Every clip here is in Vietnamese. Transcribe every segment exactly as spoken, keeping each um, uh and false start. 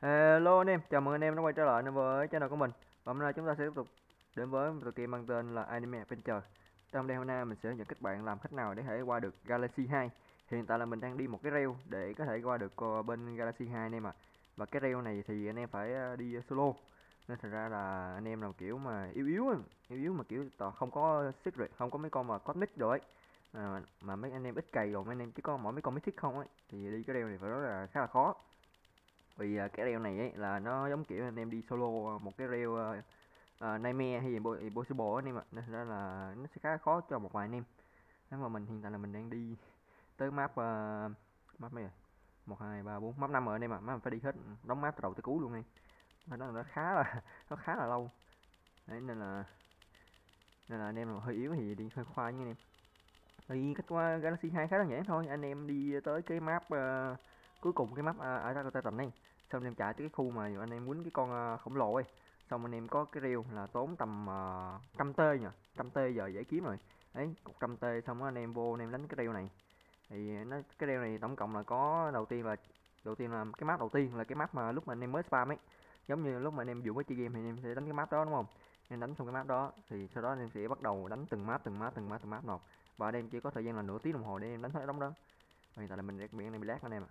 Hello anh em, chào mừng anh em đã quay trở lại với channel của mình. Và hôm nay chúng ta sẽ tiếp tục đến với một tựa game mang tên là Anime Adventure. Trong đây hôm nay mình sẽ hướng dẫn các bạn làm cách nào để có thể qua được Galaxy hai. Hiện tại là mình đang đi một cái rail để có thể qua được qua bên Galaxy hai anh em ạ. Và cái rail này thì anh em phải ờ, đi solo. Nên thật ra là anh em nào kiểu mà yếu yếu á, yếu yếu mà kiểu toàn không có secret, không có mấy con mà cosmic rồi ấy. À, mà mấy anh em ít cày rồi mấy anh em chỉ có mỗi mấy con mythic không ấy thì đi cái rail này phải nói là khá là khó. Vì à, cái rail này ấy là nó giống kiểu anh em đi solo một cái rail uh, Nightmare hay Impossible anh em ạ, nên ra là nó sẽ khá khó cho một vài anh em. Nếu mà mình hiện tại là mình đang đi tới map uh, map mấy rồi, một hai ba bốn, map năm rồi anh em ạ. Map mình phải đi hết đóng map từ đầu tới cuối luôn em. Và nó nó khá là nó khá là lâu đấy, nên là nên là anh em mà hơi yếu thì đi hơi khoai nha anh em. Thì cách qua Galaxy hai khá đơn giản thôi, anh em đi tới cái map uh, cuối cùng, cái map uh, Attack on Titan này, xong anh em chạy tới cái khu mà anh em quýnh cái con uh, khổng lồ ấy, xong anh em có cái reel là tốn tầm uh, trăm tê nhỉ, trăm tê giờ dễ kiếm rồi đấy, một trăm tê xong đó anh em vô anh em đánh cái reel này. Thì nó cái reel này tổng cộng là có đầu tiên là đầu tiên là cái map đầu tiên là cái map mà lúc mà anh em mới spam ấy, giống như lúc mà anh em vừa mới chơi game thì anh em sẽ đánh cái map đó đúng không. Em đánh xong cái map đó thì sau đó anh em sẽ bắt đầu đánh từng map từng map từng map từng map một, và anh em chỉ có thời gian là nửa tiếng đồng hồ để em đánh hết đống đó. Hiện tại là mình miệng này bị lag anh em ạ.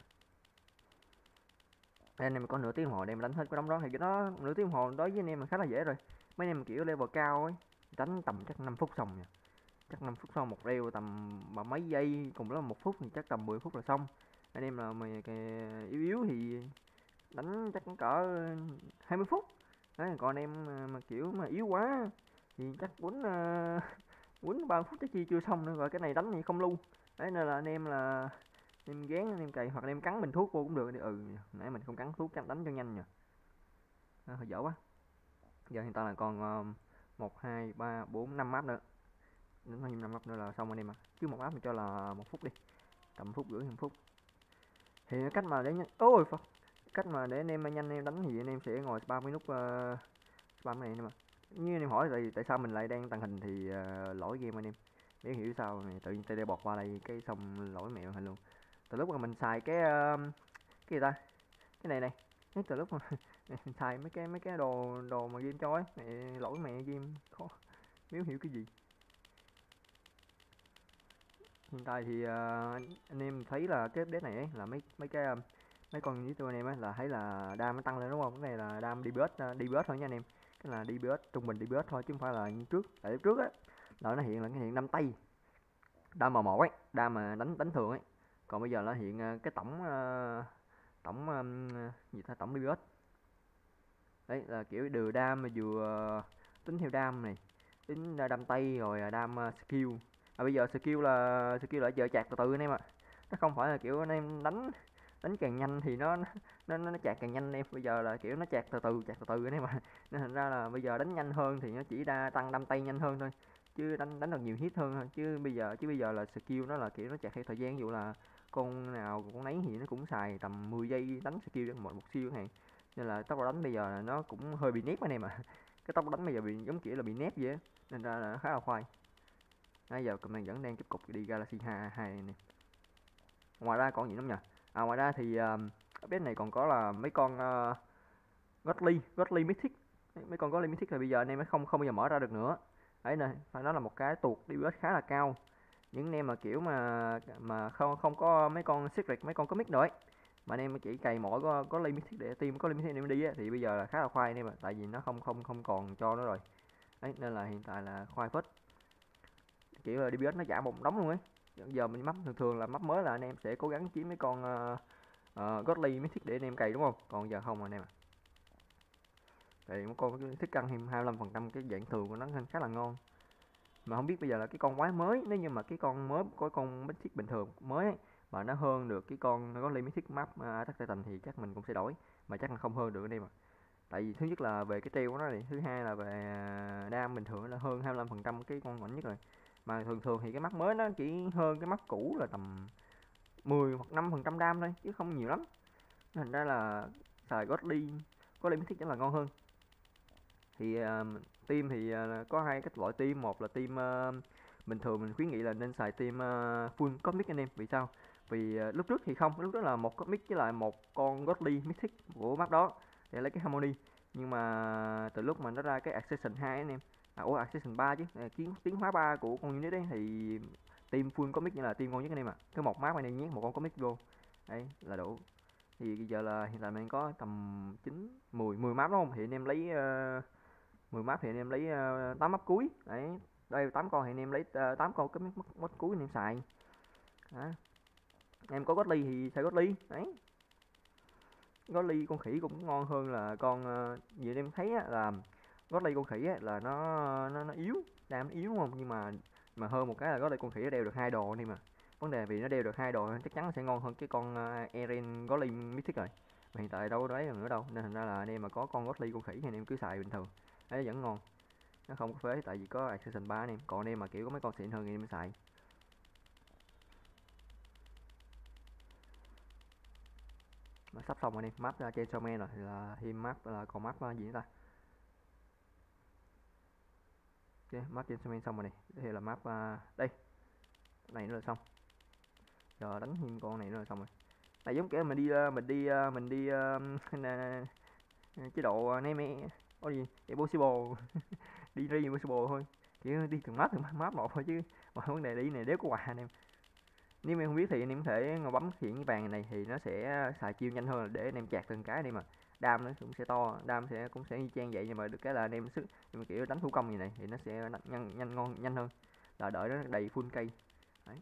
Anh em có nửa tiếng đồng hồ để em đánh hết cái đống đó thì cái đó nửa tiếng đồng hồ đối với anh em là khá là dễ rồi. Mấy anh em kiểu level cao ấy đánh tầm chắc năm phút xong nha, chắc năm phút xong một reel tầm mà mấy giây, cùng lắm một phút thì chắc tầm mười phút là xong. Anh em là mày yếu yếu thì đánh chắc cỡ hai mươi phút đấy, còn anh em mà, mà kiểu mà yếu quá thì chắc quýnh uh, quýnh ba phút chắc chi chưa xong nữa rồi. Cái này đánh thì không lưu đấy, nên là anh em là em gán anh em cày hoặc là em cắn bình thuốc vô cũng được. Ừ, nãy mình không cắn thuốc chắc đánh cho nhanh nhỉ. À, hơi dở quá. Giờ hiện tại là còn uh, một hai ba bốn năm map nữa, đến thêm năm map nữa là xong anh em ạ. Chứ một map mình cho là một phút đi, tầm phút rưỡi năm phút. Thì cách mà để nhanh ôi Phật, cách mà để anh em nhanh em đánh thì anh em sẽ ngồi spam cái nút uh, spam này anh em ạ. Như anh em hỏi tại tại sao mình lại đang tàng hình thì uh, lỗi game anh em, để hiểu sao này tự nhiên tê đê bọt qua đây cái xong lỗi mẹ màn hình luôn. Từ lúc mà mình xài cái uh, cái gì ta, cái này này, cái từ lúc mà mình xài mấy cái mấy cái đồ đồ mà game cho ấy mẹ, lỗi mẹ game khó nếu hiểu cái gì. Hiện tại thì uh, anh em thấy là cái update này ấy, là mấy mấy cái uh, mấy con như tụi anh em ấy là thấy là đam nó tăng lên đúng không. Cái này là đam đi bớt đi bớt thôi nha anh em, cái là đi bớt trung bình đi bớt thôi chứ không phải là như trước. Tại lúc trước á là nó hiện là cái hiện năm tay đam m một ấy, đam mà đánh đánh thường ấy, còn bây giờ nó hiện uh, cái tổng uh, tổng um, gì ta, tổng đi bớt đấy, là kiểu đưa đam mà vừa tính theo đam này, tính đam tay rồi đam uh, skill. À, bây giờ skill là skill là chờ chạc từ từ anh em ạ, nó không phải là kiểu anh em đánh đánh càng nhanh thì nó nó nó, nó chạc càng nhanh anh em. Bây giờ là kiểu nó chạc từ từ chạc từ từ anh em ạ, nên thành ra là bây giờ đánh nhanh hơn thì nó chỉ đa tăng đam tay nhanh hơn thôi, chứ đánh đánh được nhiều hit hơn thôi. Chứ bây giờ chứ bây giờ là skill nó là kiểu nó chạc theo thời gian, ví dụ là con nào con nấy thì nó cũng xài tầm mười giây đánh skill cho một một siêu hàng, nên là tốc độ đánh bây giờ là nó cũng hơi bị nép anh em ạ. Cái tốc độ đánh bây giờ bị giống kiểu là bị nép vậy á, nên ra là nó khá là khoai. Nãy giờ mình vẫn đang tiếp tục đi Galaxy hai hai này. Ngoài ra còn gì nữa nhỉ? À, ngoài ra thì uh, update này còn có là mấy con uh, Godly, Godly Mythic. Mấy con Godly Mythic thì bây giờ anh em không không bao giờ mở ra được nữa. Đấy này, phải nói là một cái tuột đi bớt khá là cao. Những anh em mà kiểu mà mà không không có mấy con secret, mấy con comic nữa ấy, mà anh em chỉ cày mỗi có có Mythic để team có Mythic anh em đi á, thì bây giờ là khá là khoai anh em ạ, tại vì nó không không không còn cho nó rồi. Đấy, nên là hiện tại là khoai phết. Kiểu là đê pê ét nó giảm một đống luôn ấy. Giờ mình map thường thường là map mới là anh em sẽ cố gắng kiếm mấy con uh, uh, Godly Mythic để anh em cày đúng không? Còn giờ không anh em ạ. Thì một con thích căng thêm hai mươi lăm phần trăm cái dạng thường của nó khá là ngon. Mà không biết bây giờ là cái con quái mới, nếu như mà cái con mới có con Mythic bình thường mới ấy, mà nó hơn được cái con nó có Mythic map uh, Attack Titan thì chắc mình cũng sẽ đổi, mà chắc là không hơn được anh em ạ. Tại vì thứ nhất là về cái treo của nó này, thứ hai là về đam bình thường là hơn hai mươi lăm phần trăm cái con mạnh nhất rồi. Mà thường thường thì cái mắt mới nó chỉ hơn cái mắt cũ là tầm mười hoặc năm phần trăm đam thôi chứ không nhiều lắm. Thành ra là xài Godly có Mythic chắc là ngon hơn. Thì uh, team thì uh, có hai cách loại team, một là team uh, bình thường mình khuyến nghị là nên xài team uh, full cosmic anh em. Vì sao? Vì uh, lúc trước thì không, lúc trước là một comic với lại một con Godly Mythic của map đó để lấy cái Harmony. Nhưng mà từ lúc mà nó ra cái Accession hai anh em, à ủa Accession ba chứ, kiến tiến hóa ba của con unit đấy, thì team full comic như là team ngon nhất anh em ạ. À. Cái một map anh em nhét một con comic vô đấy là đủ. Thì bây giờ là hiện tại mình có tầm chín mười mười map đúng không, thì anh em lấy uh, mười map thì anh em lấy uh, tám map cuối đấy. Đây tám con thì anh em lấy uh, tám con cái map cuối anh em xài đó. Em có Godly thì xài Godly đấy. Godly con khỉ cũng ngon hơn là con uh, gì em thấy á, là Godly con khỉ á, là nó nó nó yếu, đam nó yếu đúng không, nhưng mà mà hơn một cái là Godly con khỉ nó đeo được hai đồ đi mà. Vấn đề vì nó đeo được hai đồ chắc chắn sẽ ngon hơn cái con uh, Eren Godly Mythic rồi. Mà hiện tại đâu đấy nữa đâu, nên thành ra là anh em mà có con Godly con khỉ thì anh em cứ xài bình thường đấy vẫn ngon, nó không có phế, tại vì có Accession ba anh em. Còn anh em mà kiểu có mấy con xịn hơn thì em xài. Nó sắp xong rồi đi, map ra trên Showman rồi thì là thêm map là còn map gì nữa ta. Ok, map trên Showman xong rồi này, đây là map uh, đây này nữa là xong. Giờ đánh thêm con này nữa là xong rồi. Này giống kiểu mình đi uh, mình đi uh, mình đi uh, chế độ name có gì impossible đi ra impossible thôi, kiểu đi từng map từng map một thôi, chứ mà vấn đề đi này đéo có quà anh em. Nếu em không biết thì anh em có thể ngồi bấm hiện cái vàng này thì nó sẽ xài chiêu nhanh hơn, để anh em chạc từng cái đi mà đam nó cũng sẽ to, đam sẽ cũng sẽ y chang vậy, nhưng mà được cái là anh em sức, nhưng mà kiểu đánh thủ công như này thì nó sẽ nhanh nhanh ngon nhanh hơn là đợi nó đầy full cây đấy.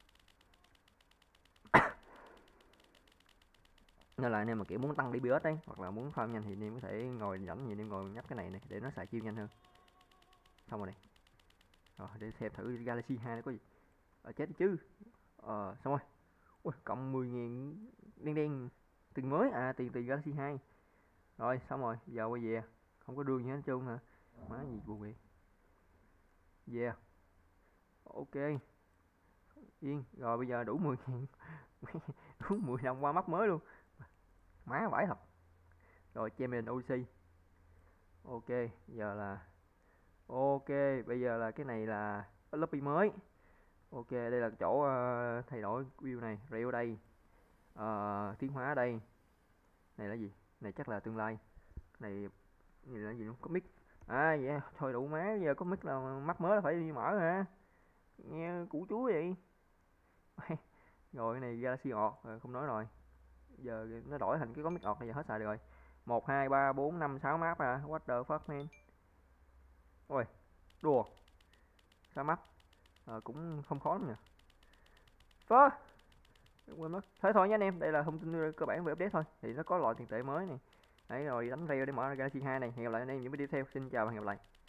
Nên là anh em mà kiểu muốn tăng đê pê ét đấy, hoặc là muốn farm nhanh thì anh em có thể ngồi rảnh thì anh em ngồi nhấp cái này này để nó xài chiêu nhanh hơn. Xong rồi này, rồi để xem thử Galaxy hai nó có gì. Ờ, chết đi chứ. Ờ xong rồi. Ui, cộng mười ngàn đen đen tiền mới à, tiền tiền Galaxy hai. Rồi xong rồi, giờ quay về không có đường gì hết trơn hả, má gì buồn vậy. Yeah, ok yên rồi, bây giờ đủ mười ngàn đủ mười đồng qua mắt mới luôn, má vãi thật. Rồi Champion ô xê. Ok giờ là ok, bây giờ là cái này là lobby mới. Ok đây là chỗ uh, thay đổi view này, review đây, uh, tiến hóa đây, này là gì, này chắc là tương lai, này gì là gì, comic à vậy yeah. Thôi đủ má, giờ comic là mắt mới là phải đi mở hả, nghe củ chúa vậy. Rồi cái này Galaxy ọt rồi không nói rồi, giờ nó đổi thành cái comic ọt này giờ hết xài được rồi. Một hai ba bốn năm sáu map à, what the fuck man. Ôi đùa sao map à, cũng không khó lắm nè. Phớ quên mất. Thế thôi nha anh em, đây là thông tin cơ bản về update thôi, thì nó có loại tiền tệ mới này đấy, rồi đánh rail để mở ra Galaxy hai này. Hẹn gặp lại anh em những video tiếp theo, xin chào và hẹn gặp lại.